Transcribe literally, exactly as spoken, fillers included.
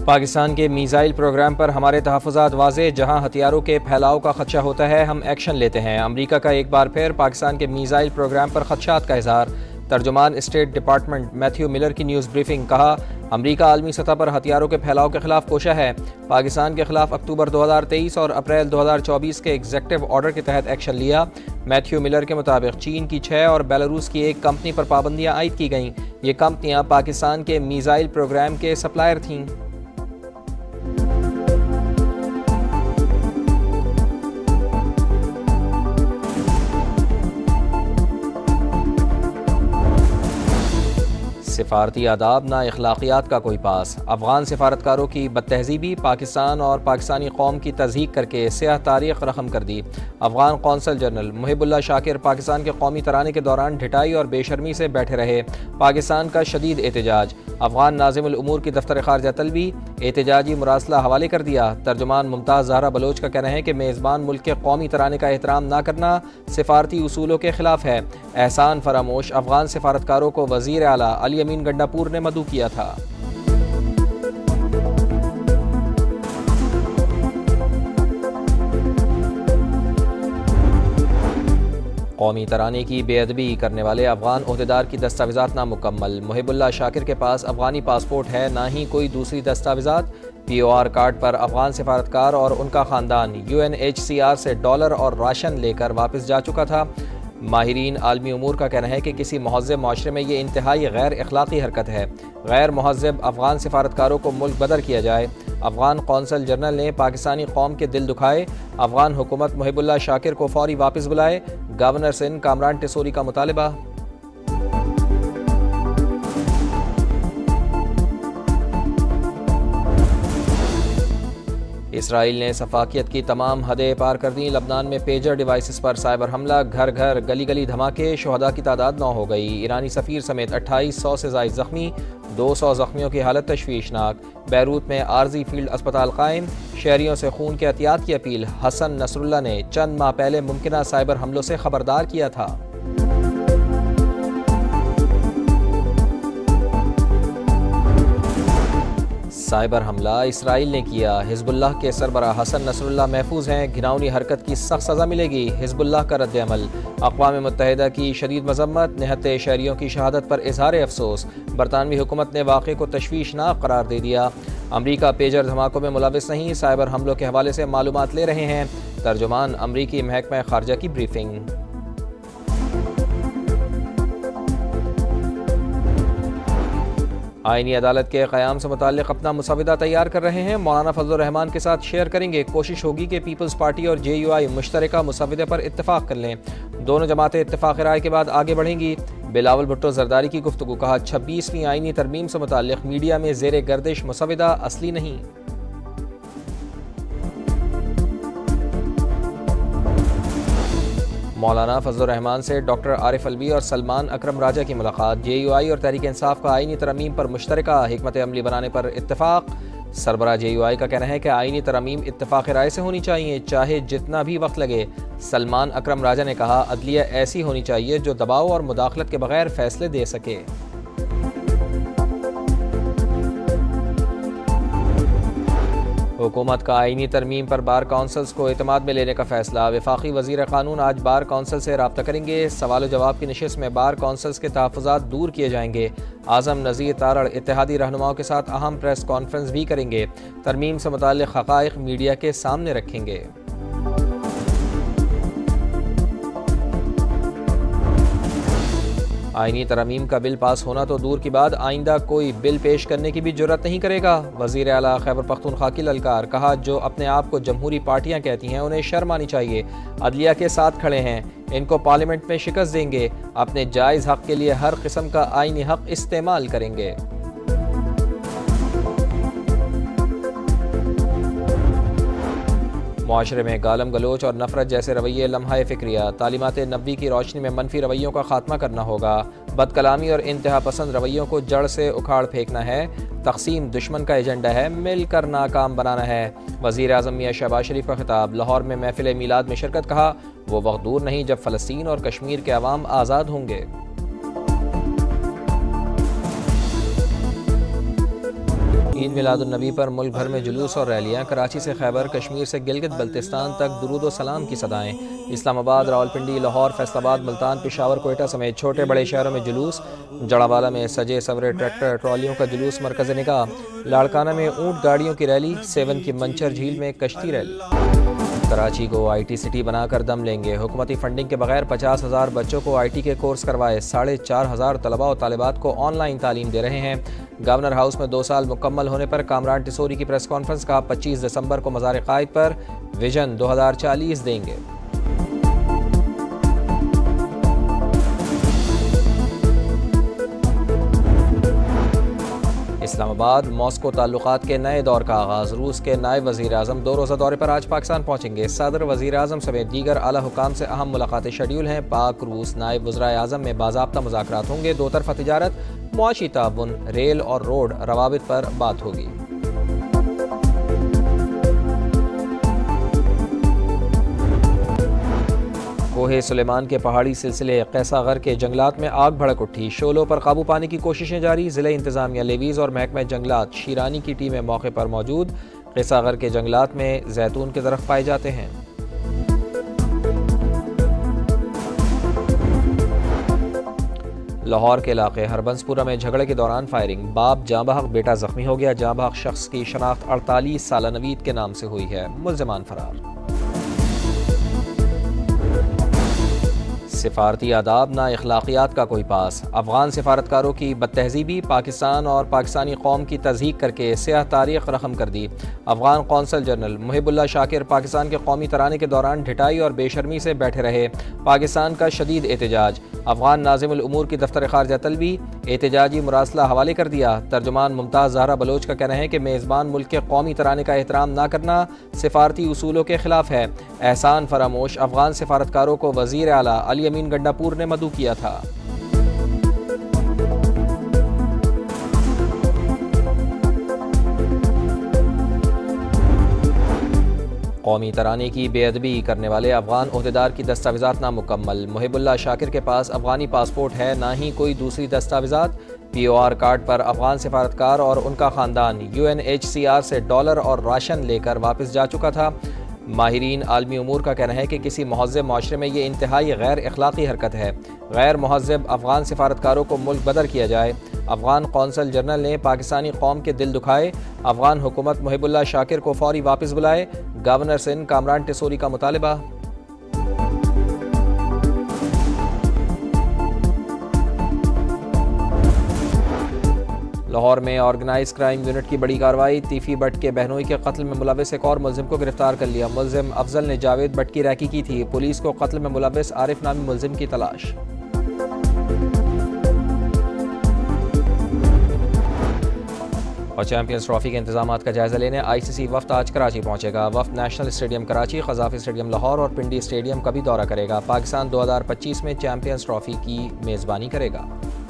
पाकिस्तान के missile programme पर हमारे तहफ़्फ़ुज़ात वाज़े, जहाँ हथियारों के फैलाव का खदशा होता है हम एक्शन लेते हैं। अमरीका का एक बार फिर पाकिस्तान के मीज़ाइल प्रोग्राम पर खदशात का इज़हार। तर्जुमान स्टेट डिपार्टमेंट मैथ्यू मिलर की न्यूज़ ब्रीफिंग। कहा, अमरीका आलमी सतह पर हथियारों के फैलाव के खिलाफ कोशा है। पाकिस्तान के खिलाफ अक्टूबर दो हज़ार तेईस और अप्रैल दो हज़ार चौबीस के एग्जेक्टिव ऑर्डर के तहत एक्शन लिया। मैथ्यू मिलर के मुताबिक चीन की छः और बेलारूस की एक कंपनी पर पाबंदियाँ आयद की गईं। ये कंपनियाँ पाकिस्तान के मीज़ाइल प्रोग्राम के सप्लायर थीं। सिफारती आदाब ना अखलाकियात का कोई पास। अफगान सिफारतकारों की बदतहजीबी, पाकिस्तान और पाकिस्तानी कौम की तज़हीक करके स्याह तारीख रकम कर दी। अफगान कौंसल जनरल मुहिबुल्लाह शाकिर पाकिस्तान के कौमी तराने के दौरान ढिठाई और बेशर्मी से बैठे रहे। पाकिस्तान का शदीद एहतजाज। अफगान नाज़िमुल उमूर की दफ्तर खारजा तलबी एहतजाजी मुरासला हवाले कर दिया। तर्जुमान मुमताज़ ज़हरा बलोच का कहना है कि मेज़बान मुल्क के कौमी तराने का एहतराम न करना सिफारती उसूलों के खिलाफ है। एहसान फरामोश अफगान सिफारतकारों को वज़ीर आला अली अमीन गंडापुर ने मदऊ किया था। कौमी तराने की बेअदबी करने वाले अफगान ओहदेदार की दस्तावेज़ात नामुकम्मल। मुहिबुल्लाह शाकिर के पास अफगानी पासपोर्ट है, ना ही कोई दूसरी दस्तावेज़ात। पी ओ आर कार्ड पर अफगान सिफारतकार और उनका ख़ानदान U N H C R से डॉलर और राशन लेकर वापस जा चुका था। माहिरीन आलमी उमूर का कहना है कि किसी महज़ब माशरे में ये इंतहाई गैर अखलाक़ी हरकत है। गैर महज़ब अफगान सिफारतकारों को मुल्क बदर किया जाए। अफगान कौंसल जनरल ने पाकिस्तानी कौम के दिल दुखाए। अफगान हुकूमत मुहिबुल्लाह शाकिर को फौरी वापस बुलाए। गवर्नर सिंध कामरान टिसोरी का मुतालबा। इसराइल ने सफाकियत की तमाम हदें पार कर दी। लबनान में पेजर डिवाइसेस पर साइबर हमला, घर घर गली गली धमाके, शोहदा की तादाद नौ हो गई। ईरानी सफ़ीर समेत अट्ठाईस सौ से ज़ायद ज़ख्मी, दो सौ ज़ख्मियों की हालत तशवीशनाक। बैरूत में आर्जी फील्ड अस्पताल कायम, शहरियों से खून के एहतियात की अपील। हसन नसरुल्लाह ने चंद माह पहले मुमकिन साइबर हमलों से खबरदार किया था। साइबर हमला इसराइल ने किया। हिजबुल्लाह के सरबराह हसन नसरुल्लाह महफूज हैं, घिनौनी हरकत की सख्त सज़ा मिलेगी। हिजबुल्लाह का रद्द-ए-अमल। अक़वाम मुत्तहिदा की शदीद मज़म्मत, निहत्ते शहरियों की शहादत पर इज़हार अफसोस। बरतानवी हुकूमत ने वाक़े को तशवीशनाक करार दे दिया। अमरीका पेजर धमाकों में मुलविस नहीं, साइबर हमलों के हवाले से मालूमात ले रहे हैं। तर्जुमान अमरीकी महकमा खारजा की ब्रीफिंग। आईनी अदालत के क़याम से मुताल्लिक़ अपना मुसविदा तैयार कर रहे हैं। मौलाना फजलुर रहमान के साथ शेयर करेंगे। कोशिश होगी कि पीपल्स पार्टी और जे यू आई मुश्तरका मुसविदे पर इत्तफ़ाक़ कर लें। दोनों जमातें इत्तफ़ाक़ राय के बाद आगे बढ़ेंगी। बिलावल भुट्टो जरदारी की गुफ्तगू। कहा, छब्बीसवीं आईनी तरमीम से मुताल्लिक़ मीडिया में ज़ेरे गर्दिश मुसविदा असली नहीं। मौलाना फजलुर रहमान से डॉक्टर आरिफ अलवी और सलमान अकरम राजा की मुलाकात। जे यू आई और तहरीक इंसाफ का आईनी तरमीम पर मुश्तरका हिकमत अमली बनाने पर इत्तफाक। सरबराह जे यू आई का कहना है कि आईनी तरमीम इत्तफाक राय से होनी चाहिए, चाहे जितना भी वक्त लगे। सलमान अकरम राजा ने कहा, अदलिया ऐसी होनी चाहिए जो दबाव और मुदाखलत के बगैर फैसले दे सके। हुकूमत का आईनी तरमीम पर बार काउंसिल्स को एतमाद में लेने का फैसला। वफाकी वज़ीर क़ानून आज बार काउंसिल से रब्ता करेंगे। सवाल जवाब की नशिस्त में बार काउंसिल्स के तहफ़्फ़ुज़ात दूर किए जाएंगे। आज़म नज़ीर तारड़ इत्तेहादी रहनुमाओं के साथ अहम प्रेस कॉन्फ्रेंस भी करेंगे। तरमीम से मुताल्लिक़ हक़ाइक़ मीडिया के सामने रखेंगे। आईनी तरमीम का बिल पास होना तो दूर की बात, आइंदा कोई बिल पेश करने की भी जुर्रत नहीं करेगा। वज़ीर आला खैबर पख्तूनख्वा की ललकार। कहा, जो अपने आप को जमहूरी पार्टियां कहती हैं उन्हें शर्म आनी चाहिए। अदलिया के साथ खड़े हैं, इनको पार्लियामेंट में शिकस्त देंगे। अपने जायज़ हक़ के लिए हर किस्म का आईनी हक़ इस्तेमाल करेंगे। मुआशरे में गालम गलोच और नफरत जैसे रवैये लम्हा फ़िक्रिया। तालीमात नबी की रोशनी में मनफी रवैयों का खात्मा करना होगा। बदकलामी और इंतहा पसंद रवैयों को जड़ से उखाड़ फेंकना है। तकसीम दुश्मन का एजेंडा है, मिलकर नाकाम बनाना है। वज़ीर आज़म मियां शहबाज शरीफ का खिताब। लाहौर में महफिल मीलाद में शिरकत। कहा, वो वक्त दूर नहीं जब फ़लस्तीन और कश्मीर के अवाम आज़ाद होंगे। ईद मिलादुन्नबी पर मुल्क भर में जुलूस और रैलियाँ। कराची से खैबर, कश्मीर से गिलगित बल्तिस्तान तक दुरूद व सलाम की सदाएँ। इस्लामाबाद, रावलपिंडी, लाहौर, फैसलाबाद, मुल्तान, पेशावर, कोयटा समेत छोटे बड़े शहरों में जुलूस। जड़ावाला में सजे सवरे ट्रैक्टर ट्रॉलियों का जुलूस मरकज़ निगाह। लाड़काना में ऊँट गाड़ियों की रैली। सेवन की मंचर झील में कश्ती रैली। कराची को आई टी सिटी बनाकर दम लेंगे। हुकूमती फंडिंग के बगैर पचास हज़ार बच्चों को आई टी के कोर्स करवाए। साढ़े चार हज़ार तलबा और तालिबात को ऑनलाइन तालीम दे रहे हैं। गवर्नर हाउस में दो साल मुकम्मल होने पर कामरान टिसोरी की प्रेस कॉन्फ्रेंस का पच्चीस दिसंबर को मज़ार क़ायद पर विजन दो हज़ार चालीस देंगे। इस्लामाबाद, मॉस्को ताल्लुकात के नए दौर का आगाज़। रूस के नायब वज़ीर आज़म दो रोज़ा दौरे पर आज पाकिस्तान पहुँचेंगे। सदर, वज़ीर आज़म समेत दीगर आला हुकाम से अहम मुलाकातें शेड्यूल हैं। पाक रूस नायब वज़राए आज़म में बाज़ाब्ता मुज़ाकरात होंगे। दो तरफ़ा तिजारत, मुआशी ताउन, रेल और रोड रवाबित पर बात होगी। कोहे सुलेमान के पहाड़ी सिलसिले कैसागर के जंगलात में आग भड़क उठी। शोलों पर काबू पाने की कोशिशें जारी। ज़िले इंतज़ामिया, लेवीज़ और महकमा जंगलात शीरानी की टीमें मौके पर मौजूद। कैसागर के जंगलात में जैतून के दरख्त पाए जाते हैं। लाहौर के इलाके हरबंसपुरा में झगड़े के दौरान फायरिंग। बाप जाँ बहक, बेटा जख्मी हो गया। जाँ बहक शख्स की शनाख्त अड़तालीस साल नवीद के नाम से हुई है। मुल्ज़िमान फरार। सिफारती आदाब ना अखलाकियात का कोई पास। अफगान सिफारतकारों की बदतहजीबी। पाकिस्तान और पाकिस्तानी कौम की तज़हीक करके स्याह तारीख रकम कर दी। अफगान कौंसल जनरल मुहिबुल्लाह शाकिर पाकिस्तान के कौमी तराने के दौरान ढिठाई और बेशर्मी से बैठे रहे। पाकिस्तान का शदीद एहतजाज। अफगान नाज़िमुल उमूर की दफ्तर खारजा तलबी। एहतजाजी मुरासला हवाले कर दिया। तर्जुमान मुमताज़ ज़हरा बलोच का कहना है कि मेज़बान मुल्क के कौमी तराने का एहतराम ना करना सिफारती उसूलों के खिलाफ है। एहसान फरामोश अफगान सिफारतकारों को वज़ीर आला अली अमीन गंडापुर ने मदऊ किया था। कौमी तराने की बेअदबी करने वाले अफगान ओहदेदार की दस्तावेज़ात नामुकम्मल। मुहिबुल्लाह शाकिर के पास अफगानी पासपोर्ट है, ना ही कोई दूसरी दस्तावेज़ात। पी ओ आर कार्ड पर अफगान सिफारतकार और उनका ख़ानदान U N H C R से डॉलर और राशन लेकर वापस जा चुका था। माहिरीन आलमी उमूर का कहना है कि किसी महज़्ज़ब माशरे में ये इंतहाई गैर अखलाक़ी हरकत है। गैर महज़्ज़ब अफगान सिफारतकारों को मुल्क बदर किया जाए। अफगान कौंसल जनरल ने पाकिस्तानी कौम के दिल दुखाए। अफगान हुकूमत मुहिबुल्लाह शाकिर को फौरी वापस बुलाए। गवर्नर सिंध कामरान टिसोरी का मुतालबा। लाहौर में ऑर्गेनाइज क्राइम यूनिट की बड़ी कार्रवाई। तीफी भट्ट के बहनोई के कत्ल में मुलविस एक और मुलजिम को गिरफ्तार कर लिया। मुलजिम अफजल ने जावेद भट्ट की रैकी की थी। पुलिस को कत्ल में मुलविस आरिफ नामी मुलजिम की तलाश। और चैंपियंस ट्रॉफी के इंतजामात का जायजा लेने आई सी सी वफ्द आज कराची पहुंचेगा। वफ्द national stadium Karachi, Gaddafi stadium Lahore और पिंडी स्टेडियम का भी दौरा करेगा। पाकिस्तान दो हज़ार पच्चीस में चैंपियंस ट्रॉफी की मेज़बानी करेगा।